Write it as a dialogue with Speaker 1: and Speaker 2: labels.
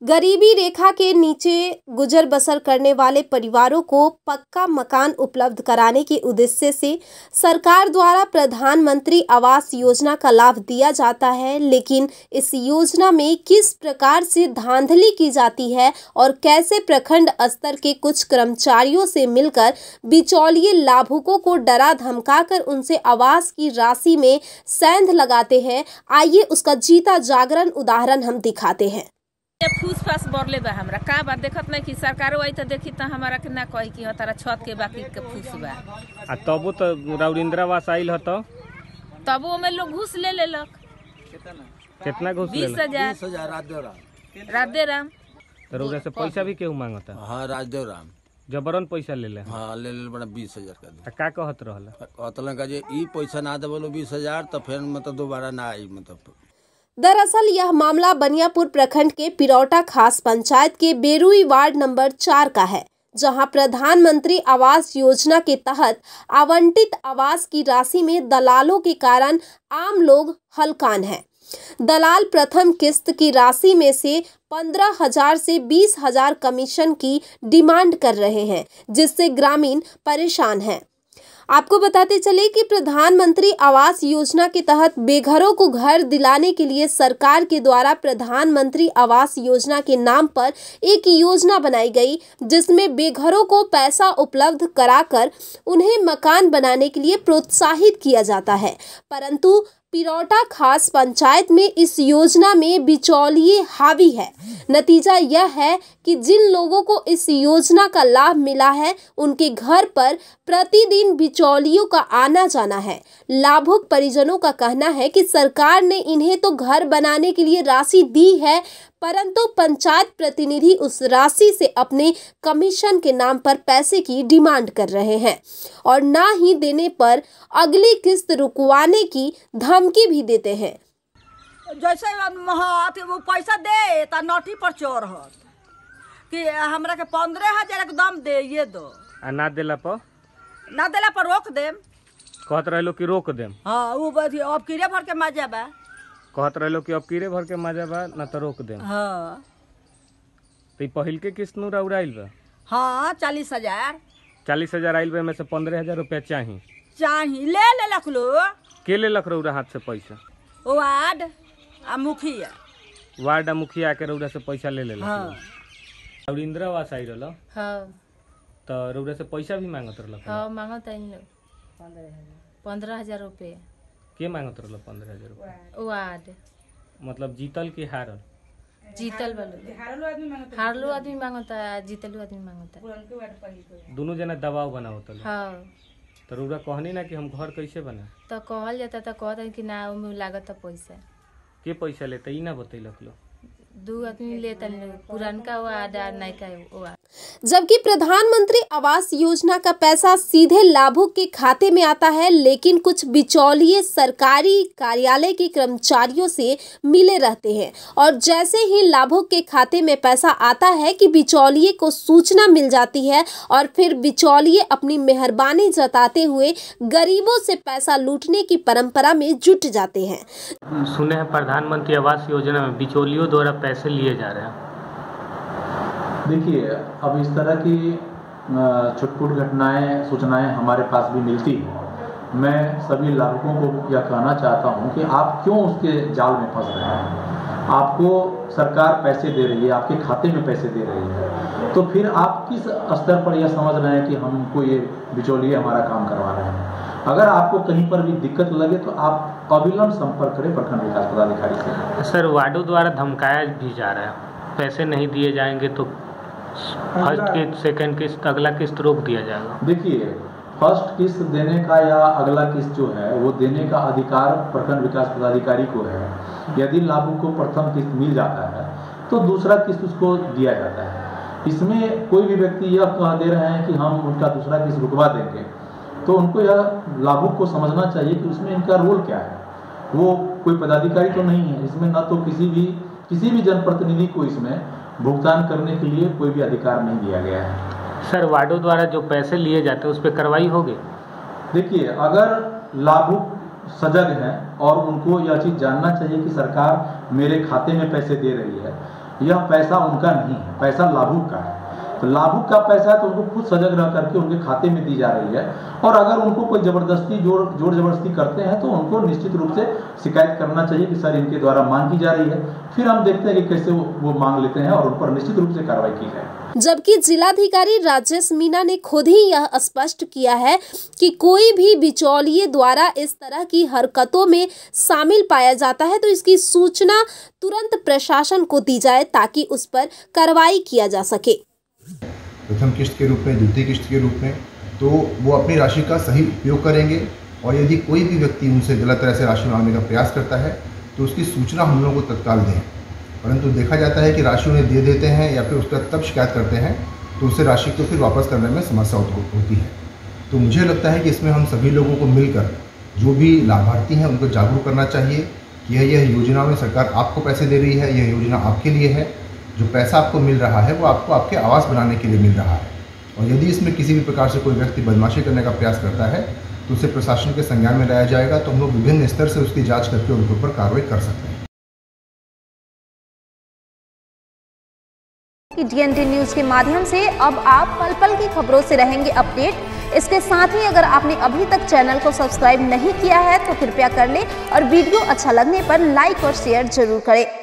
Speaker 1: गरीबी रेखा के नीचे गुजर बसर करने वाले परिवारों को पक्का मकान उपलब्ध कराने के उद्देश्य से सरकार द्वारा प्रधानमंत्री आवास योजना का लाभ दिया जाता है। लेकिन इस योजना में किस प्रकार से धांधली की जाती है और कैसे प्रखंड स्तर के कुछ कर्मचारियों से मिलकर बिचौलिए लाभुकों को डरा धमकाकर उनसे आवास की राशि में सेंध लगाते हैं, आइए उसका जीता जागरण उदाहरण हम दिखाते हैं।
Speaker 2: फूस फास बढ़ले बा हमरा का बात देखत नहीं कि सरकारो आई तो देखी तो हमारा के ना कही कि तारा छत के बाकी के फूस बा
Speaker 3: आ तबो तो राउरिंद्रा आवास आइल ह
Speaker 2: तबो में लोग घूस ले लेलक।
Speaker 3: कितना घूस ले
Speaker 2: 20,000 राधे राम
Speaker 3: तो रउरा से पैसा भी केहू मांगता?
Speaker 4: हाँ राजदेव राम
Speaker 3: जबरन पैसा ले ले।
Speaker 4: हाँ ले बड़ा 20,000 का दे।
Speaker 3: का कहत रहल?
Speaker 4: कहतलन का जे ई पैसा ना देबलो 20,000 तो फिर मतलब दोबारा ना आई मतलब।
Speaker 1: दरअसल यह मामला बनियापुर प्रखंड के पिरौटा खास पंचायत के बेरुई वार्ड नंबर 4 का है, जहां प्रधानमंत्री आवास योजना के तहत आवंटित आवास की राशि में दलालों के कारण आम लोग हलकान हैं। दलाल प्रथम किस्त की राशि में से 15,000 से 20,000 कमीशन की डिमांड कर रहे हैं, जिससे ग्रामीण परेशान हैं। आपको बताते चले कि प्रधानमंत्री आवास योजना के तहत बेघरों को घर दिलाने के लिए सरकार के द्वारा प्रधानमंत्री आवास योजना के नाम पर एक योजना बनाई गई, जिसमें बेघरों को पैसा उपलब्ध कराकर उन्हें मकान बनाने के लिए प्रोत्साहित किया जाता है। परंतु पिरौटा खास पंचायत में इस योजना में बिचौलिए हावी है। नतीजा यह है कि जिन लोगों को इस योजना का लाभ मिला है, उनके घर पर प्रतिदिन बिचौलियों का आना जाना है। लाभुक परिजनों का कहना है कि सरकार ने इन्हें तो घर बनाने के लिए राशि दी है, परंतु पंचायत प्रतिनिधि उस राशि से अपने कमीशन के नाम पर पैसे की डिमांड कर रहे हैं और ना ही देने पर अगली किस्त रुकवाने की धमकी भी देते हैं।
Speaker 5: जैसे वो पैसा दे तो नोटी पर चोर हो कि हमरा के 15,000 एकदम दे ये दो
Speaker 3: ना देला पर
Speaker 5: रोक देम।
Speaker 3: कहत रहलो कि रोक देम।
Speaker 5: हाँ वो अब कीड़े भर के मजा बा।
Speaker 3: कहत रहलो कि अब कीड़े भर के मजा बा ना तो रोक देम।
Speaker 5: हाँ
Speaker 3: तो पहिल के किस्त नु राउर आइल बा?
Speaker 5: हाँ 40,000
Speaker 3: आइल बा में से 15,000 रुपया चाही
Speaker 5: ले लख लो।
Speaker 3: के ले लख रउरा हाथ से पैसा?
Speaker 5: वार्ड आ
Speaker 3: मुखिया के रउरा से पैसा ले ले।
Speaker 5: हाँ
Speaker 3: राउरिंद्रा आवास आई रहल?
Speaker 2: हां
Speaker 3: तो रउरा से पैसा भी मांगत रहल?
Speaker 2: हां मांगत आई लोग 15,000 रुपया।
Speaker 3: के मांगत रहल 15,000 रुपया?
Speaker 2: वार्ड
Speaker 3: मतलब जीतल की हारल?
Speaker 2: जीतल वाला हारलो आदमी मांगता है, जीतलो आदमी मांगता।
Speaker 3: दोनों जना दबाव बनावत रहल?
Speaker 2: हां
Speaker 3: तो रउरा कहनी ना कि हम घर कैसे बना?
Speaker 2: तो कहल जाता तो कहता कि ना उमे लागत पैसा।
Speaker 3: के पैसा लेते ई ना बतैलक लो?
Speaker 2: 2 आदमी लेता पुरानका वार्ड और नयका वार्ड।
Speaker 1: जबकि प्रधानमंत्री आवास योजना का पैसा सीधे लाभुक के खाते में आता है, लेकिन कुछ बिचौलिए सरकारी कार्यालय के कर्मचारियों से मिले रहते हैं और जैसे ही लाभुक के खाते में पैसा आता है कि बिचौलिए को सूचना मिल जाती है और फिर बिचौलिए अपनी मेहरबानी जताते हुए गरीबों से पैसा लूटने की परंपरा में जुट जाते हैं।
Speaker 3: सुने हैं प्रधानमंत्री आवास योजना में बिचौलियों द्वारा पैसे लिए जा रहे हैं।
Speaker 6: देखिए, अब इस तरह की छुटपुट घटनाएं सूचनाएं हमारे पास भी मिलती हैं। मैं सभी लाभुकों को यह कहना चाहता हूं कि आप क्यों उसके जाल में फंस रहे हैं। आपको सरकार पैसे दे रही है, आपके खाते में पैसे दे रही है, तो फिर आप किस स्तर पर यह समझ रहे हैं कि हमको ये बिचौलिए हमारा काम करवा रहे हैं। अगर आपको कहीं पर भी दिक्कत लगे तो आप अविलंब संपर्क करें प्रखंड विकास पदाधिकारी से।
Speaker 3: सर, वार्डों द्वारा धमकाया भी जा रहा है, पैसे नहीं दिए जाएंगे तो फर्स्ट किस्त, सेकंड किस्त, अगला किस्त रोक दिया जाएगा।
Speaker 6: देखिए, फर्स्ट किस्त देने का या अगला किस्त जो है वो देने का अधिकार प्रखंड विकास पदाधिकारी को है। यदि लाभुक को प्रथम किस्त मिल जाता है तो दूसरा किस्त उसको दिया जाता है। इसमें कोई भी व्यक्ति यह कह दे रहे हैं कि हम उनका दूसरा किस्त रुकवा देंगे, तो उनको यह लाभुक को समझना चाहिए कि उसमें इनका रोल क्या है। वो कोई पदाधिकारी तो नहीं है इसमें, न तो किसी भी जनप्रतिनिधि को इसमें भुगतान करने के लिए कोई भी अधिकार नहीं दिया गया है।
Speaker 3: सर, वार्डों द्वारा जो पैसे लिए जाते हैं उस पर कार्रवाई होगी?
Speaker 6: देखिए, अगर लाभुक सजग हैं और उनको यह चीज़ जानना चाहिए कि सरकार मेरे खाते में पैसे दे रही है, यह पैसा उनका नहीं है, पैसा लाभुक का है। तो लाभुक का पैसा है तो उनको खुद सजग रह करके उनके खाते में दी जा रही है, और अगर उनको कोई जबरदस्ती जोर जबरदस्ती करते हैं तो उनको निश्चित रूप से शिकायत करना चाहिए कि सर इनके द्वारा मांग की जा रही है। फिर हम देखते हैं कि कैसे वो मांग लेते हैं और उन पर निश्चित रूप से कार्रवाई की जाए।
Speaker 1: जबकि जिलाधिकारी राजेश मीणा ने खुद ही यह स्पष्ट किया है कि कोई भी बिचौलिए द्वारा इस तरह की हरकतों में शामिल पाया जाता है तो इसकी सूचना तुरंत प्रशासन को दी जाए ताकि उस पर कार्रवाई किया जा सके।
Speaker 7: प्रथम किस्त के रूप में, द्वितीय किस्त के रूप में, तो वो अपनी राशि का सही उपयोग करेंगे, और यदि कोई भी व्यक्ति उनसे गलत तरह से राशि मांगने का प्रयास करता है तो उसकी सूचना हम लोगों को तत्काल दें। परंतु देखा जाता है कि राशि उन्हें दे देते हैं या फिर उसका तब शिकायत करते हैं तो उससे राशि को फिर वापस करने में समस्या होती है। तो मुझे लगता है कि इसमें हम सभी लोगों को मिलकर जो भी लाभार्थी हैं उनको जागरूक करना चाहिए कि यह योजना में सरकार आपको पैसे दे रही है, यह योजना आपके लिए है। जो पैसा आपको मिल रहा है वो आपको आपके आवास बनाने के लिए मिल रहा है, और यदि इसमें किसी भी प्रकार से कोई व्यक्ति बदमाशी करने का प्रयास करता है तो उसे प्रशासन के संज्ञान में लाया जाएगा। तो हम लोग विभिन्न स्तर से उसकी जांच करके उनके ऊपर कार्रवाई कर सकते हैं।
Speaker 8: DND न्यूज के माध्यम से अब आप पल पल की खबरों से रहेंगे अपडेट। इसके साथ ही अगर आपने अभी तक चैनल को सब्सक्राइब नहीं किया है तो कृपया कर लें, और वीडियो अच्छा लगने पर लाइक और शेयर जरूर करें।